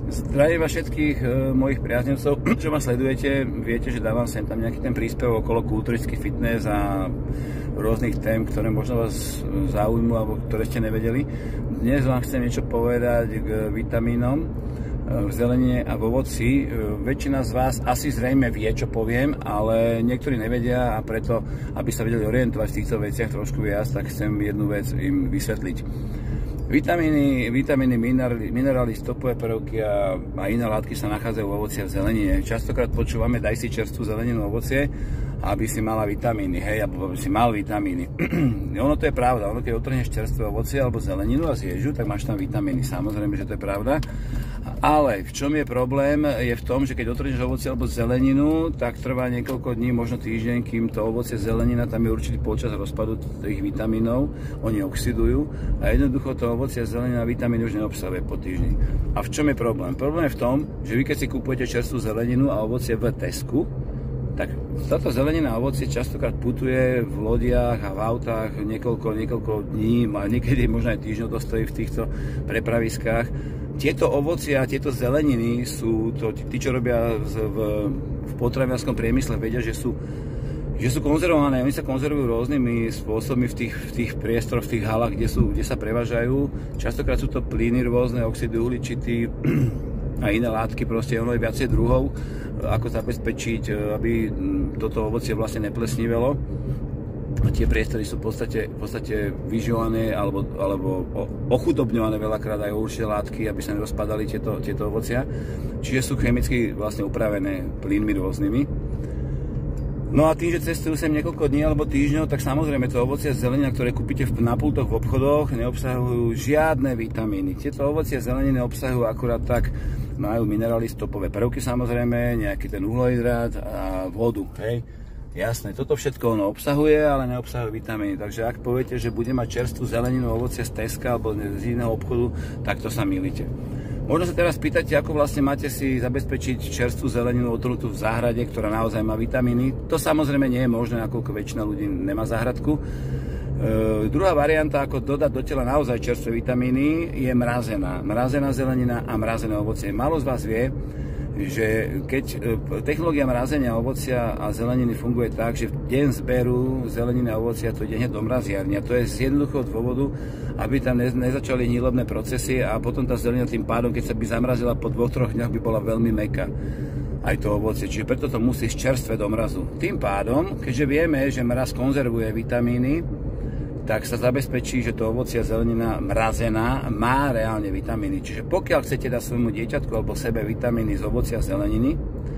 Zdravím vás všetkých mojich priaznivcov, čo ma sledujete. Viete, že dávam sem tam nejaký ten príspevok okolo kulturistický fitness a rôznych tém, ktoré možno vás zaujímujú alebo ktoré ste nevedeli. Dnes vám chcem niečo povedať k vitamínom v zelenine a v ovoci. Väčšina z vás asi zrejme vie, čo poviem, ale niektorí nevedia a preto, aby sa vedeli orientovať v týchto veciach trošku viac, tak chcem jednu vec im vysvetliť. Vitamíny, minerály, stopové prvky a iné látky sa nachádzajú v ovoci a v zelenine. Častokrát počúvame, daj si čerstvú zeleninu a ovocie, aby si mala vitamíny, hej, alebo aby si mal vitamíny. Ono to je pravda, ono keď otrhneš čerstvé ovocie alebo zeleninu a zješ ju, tak máš tam vitamíny, samozrejme, že to je pravda. Ale v čom je problém, je v tom, že keď otrhneš ovocie alebo zeleninu, tak trvá niekoľko dní, možno týždeň, kým to ovocie, zelenina, tam je určitý počas rozpadu tých vitamínov, oni oxidujú a jednoducho to ovocie a zelenina vitamíny už neobsahuje po týždni. A v čom je problém? Problém je v tom, že vy keď si kupujete čerstvú zeleninu a ovocie v Tesku, tak táto zelenina a ovocie častokrát putuje v lodiach a v autách niekoľko dní, a niekedy možno aj týždňov to stojí v týchto prepraviskách. Tieto ovocia a tieto zeleniny sú, tí, čo robia v potravinárskom priemysle, vedia, že sú konzervované. Oni sa konzervujú rôznymi spôsobmi v tých priestoroch, v tých halách, kde sa prevážajú. Častokrát sú to plyny rôzne, oxidy uhličitý a iné látky, proste ono je viacej druhov, ako zabezpečiť, aby toto ovocie vlastne neplesnivelo. Tie priestory sú v podstate vyžované alebo ochudobňované veľakrát aj o určité látky, aby sa nerozpadali tieto ovocia. Čiže sú chemicky vlastne upravené plynmi rôznymi. No a tým, že cestujú sem niekoľko dní alebo týždňov, tak samozrejme to ovocie a zelenina, ktoré kúpite na pultoch v obchodoch, neobsahujú žiadne vitamíny. Tieto ovocie a zeleniny obsahujú akurát tak, majú minerály, stopové prvky samozrejme, nejaký ten uhlohydrát a vodu, hej. Jasné, toto všetko ono obsahuje, ale neobsahuje vitamíny. Takže ak poviete, že bude mať čerstvú zeleninu, ovocie z Teska alebo z iného obchodu, tak to sa mýlite. Možno sa teraz pýtate, ako vlastne máte si zabezpečiť čerstvú zeleninu otrhnutú v záhrade, ktorá naozaj má vitamíny. To samozrejme nie je možné, nakoľko väčšina ľudí nemá záhradku. Druhá varianta, ako dodať do tela naozaj čerstvé vitamíny, je mrazená. Mrazená zelenina a mrazené ovocie. Málo z vás vie, že keď technológia mrazenia ovocia a zeleniny funguje tak, že v deň zberu zeleniny a ovocia to ide hneď do mraziarne. A to je z jednoduchého dôvodu, aby tam nezačali hnilobné procesy a potom tá zelenina tým pádom, keď sa by zamrazila po 2-3 dňoch, by bola veľmi mäkká. Aj to ovocie, čiže preto to musí ísť čerstvé do mrazu. Tým pádom, keďže vieme, že mraz konzervuje vitamíny, tak sa zabezpečí, že to ovocie a zelenina mrazená má reálne vitamíny. Čiže pokiaľ chcete dať svojmu dieťatku alebo sebe vitamíny z ovocia a zeleniny,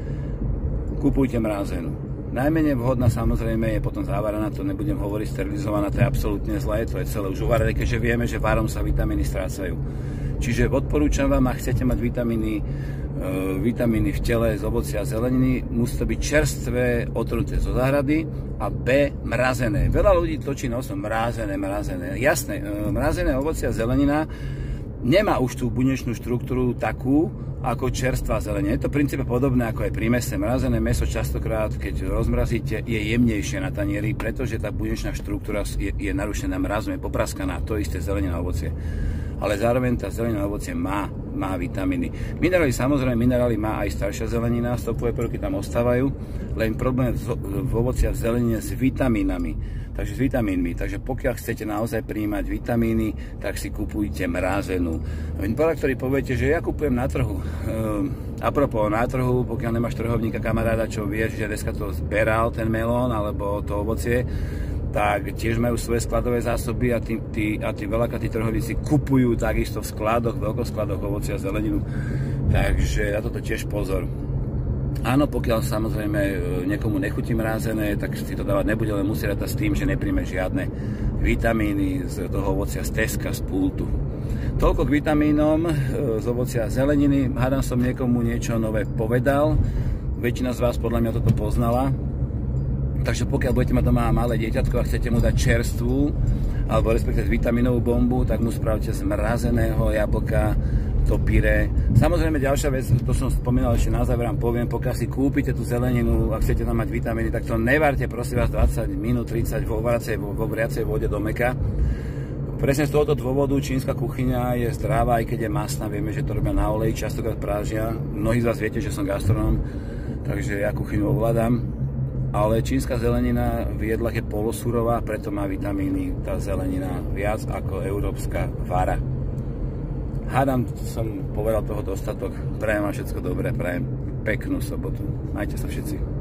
kupujte mrazenú. Najmenej vhodná samozrejme je potom závaraná, to nebudem hovoriť, sterilizovaná, to je absolútne zlé, to je celé už uvarené, keďže vieme, že varom sa vitamíny strácajú. Čiže odporúčam vám, ak chcete mať vitamíny v tele z ovocia a zeleniny, musí to byť čerstvé, otrhnuté zo záhrady a B, mrazené. Veľa ľudí točí nosom mrazené. Jasné, mrazené ovocie a zelenina nemá už tú bunečnú štruktúru takú, ako čerstvá zelenina. Je to v princípe podobné ako aj pri mese. Mrazené mäso častokrát, keď rozmrazíte, je jemnejšie na tanieri, pretože tá bunečná štruktúra je narušená mrazom, je popraskaná. To isté zelenina a ovocie. Ale zároveň tá zelenina a ovocie má vitamíny. Minerály má aj staršia zelenina, stopové prvky tam ostávajú, len problém v ovoci a v zelenine s vitamínami. Takže s vitamínmi. Takže pokiaľ chcete naozaj prijímať vitamíny, tak si kupujte mrazenú. Veľa, ktorí poviete, že ja kupujem na trhu. Apropos na trhu, pokiaľ nemáš trhovníka kamaráda, čo vieš, že dneska to zberal ten melón alebo to ovocie, tak tiež majú svoje skladové zásoby a tí veľakrát tí trhovníci kupujú takisto v skladoch, veľkoskladoch ovocia a zeleninu. Takže na toto tiež pozor. Áno, pokiaľ samozrejme niekomu nechutí mrazené, tak si to dávať nebude, ale musí rátať s tým, že nepríjme žiadne vitamíny z toho ovocia z Teska, z pultu. Toľko k vitamínom z ovocia a zeleniny. Hádam som niekomu niečo nové povedal. Väčšina z vás podľa mňa toto poznala. Takže pokiaľ budete mať doma malé dieťatko a chcete mu dať čerstvú alebo respektíve vitamínovú bombu, tak mu spravte z mrazeného jablka to pyré. Samozrejme ďalšia vec, to som spomínal ešte na záver, vám poviem, pokiaľ si kúpite tú zeleninu a chcete tam mať vitamíny, tak to nevárte prosím vás 20 minút, 30 vo vriacej vode do mäka. Presne z tohoto dôvodu čínska kuchyňa je zdravá, aj keď je masná, vieme, že to robia na oleji, častokrát prážia. Mnohí z vás viete, že som gastronóm, takže ja kuchyňu ovládam. Ale čínska zelenina v jedlách je polosurová, preto má vitamíny tá zelenina viac ako európska vara. Hádam, som povedal toho dostatok. Prajem vám všetko dobré, prajem peknú sobotu. Majte sa všetci.